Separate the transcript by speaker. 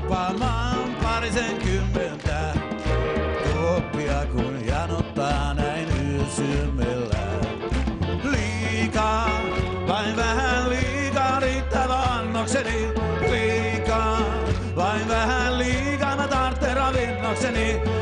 Speaker 1: nappaamaan parisenkymmentä koppia, kun janottaa näin yösyömellä. Liikaa, vain vähän liikaa riittää vannokseni. Liikaa, vain vähän liikaa mä tarvitsen ravinnokseni.